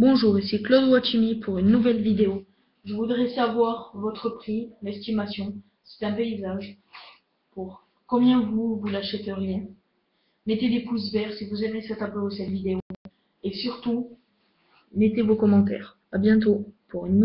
Bonjour, ici Claude Watimi pour une nouvelle vidéo. Je voudrais savoir votre prix, l'estimation. C'est un paysage. Pour combien vous l'achèteriez? Mettez des pouces verts si vous aimez cette vidéo. Et surtout, mettez vos commentaires. À bientôt pour une nouvelle